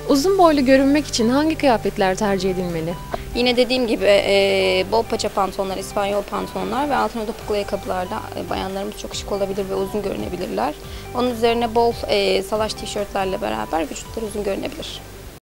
Uzun boylu görünmek için hangi kıyafetler tercih edilmeli? Yine dediğim gibi bol paça pantolonlar, İspanyol pantolonlar ve altına topuklu ayakkabılarla bayanlarımız çok şık olabilir ve uzun görünebilirler. Onun üzerine bol salaş tişörtlerle beraber vücutları uzun görünebilir.